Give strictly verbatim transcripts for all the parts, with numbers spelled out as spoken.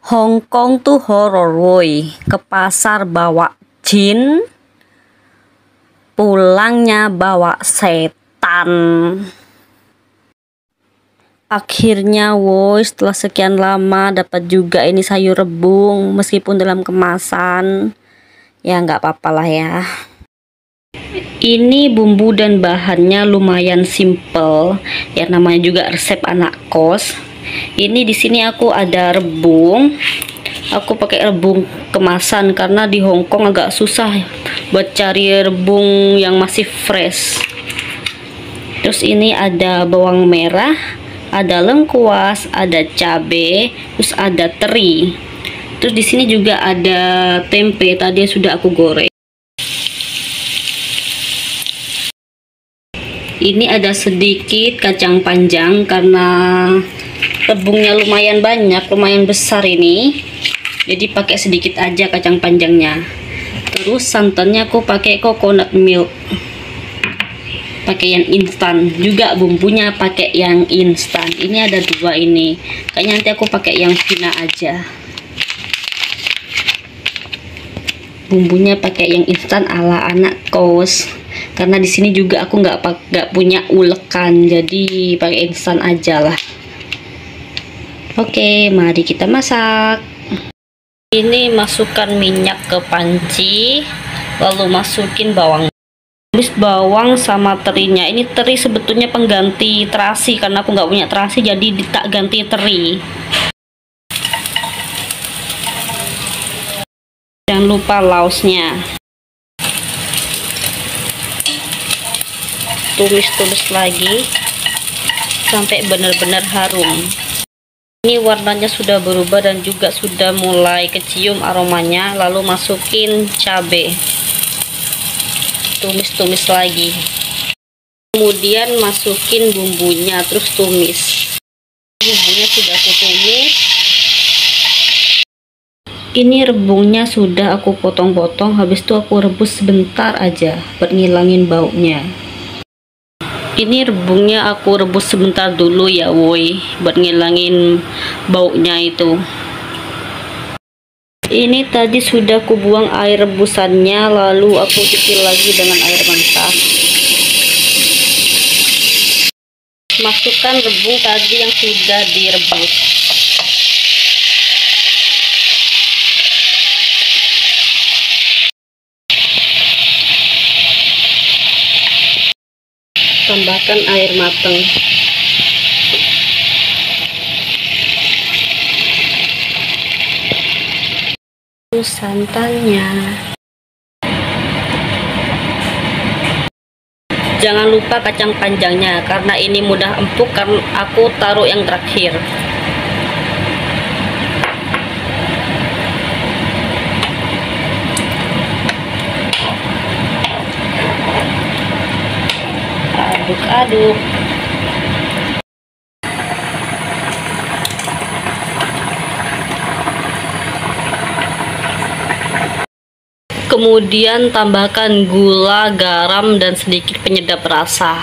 Hong Kong tuh horor woi, ke pasar bawa jin, pulangnya bawa setan. Akhirnya woi, setelah sekian lama dapat juga ini sayur rebung, meskipun dalam kemasan. Ya nggak apa-apa lah ya. Ini bumbu dan bahannya lumayan simple, ya namanya juga resep anak kos. Ini di sini aku ada rebung. Aku pakai rebung kemasan karena di Hong Kong agak susah buat cari rebung yang masih fresh. Terus ini ada bawang merah, ada lengkuas, ada cabe, terus ada teri. Terus di sini juga ada tempe, tadi sudah aku goreng. Ini ada sedikit kacang panjang karena rebungnya lumayan banyak, lumayan besar ini. Jadi pakai sedikit aja kacang panjangnya. Terus santannya aku pakai coconut milk. Pakai yang instan, juga bumbunya pakai yang instan. Ini ada dua ini. Kayaknya nanti aku pakai yang fina aja. Bumbunya pakai yang instan ala anak kos. Karena di sini juga aku nggak nggak punya ulekan, jadi pakai instan aja lah. Oke, mari kita masak. Ini masukkan minyak ke panci, lalu masukin bawang. Habis bawang sama terinya. Ini teri sebetulnya pengganti terasi, karena aku nggak punya terasi, jadi tak ganti teri. Jangan lupa laosnya. Tumis-tumis lagi sampai benar-benar harum. Ini warnanya sudah berubah dan juga sudah mulai kecium aromanya. Lalu masukin cabai, tumis-tumis lagi, kemudian masukin bumbunya, terus tumis. Bumbunya sudah aku tumis. Ini rebungnya sudah aku potong-potong, habis itu aku rebus sebentar aja buat ngilangin baunya. Ini rebungnya aku rebus sebentar dulu ya woi, buat ngilangin baunya itu. Ini tadi sudah aku buang air rebusannya, lalu aku cuci lagi dengan air mentah. Masukkan rebung tadi yang sudah direbus. Tambahkan air matang. Terus santannya. Jangan lupa kacang panjangnya karena ini mudah empuk, karena aku taruh yang terakhir. Aduk-aduk. Kemudian tambahkan gula, garam, dan sedikit penyedap rasa.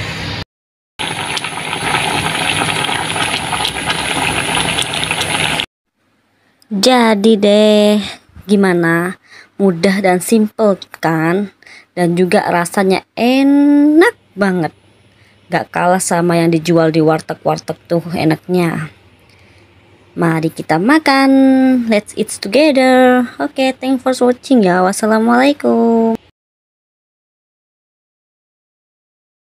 Jadi deh, gimana? Mudah dan simple kan? Dan juga rasanya enak banget. Gak kalah sama yang dijual di warteg-warteg tuh enaknya. Mari kita makan. Let's eat together. Oke, okay, thanks for watching ya. Wassalamualaikum.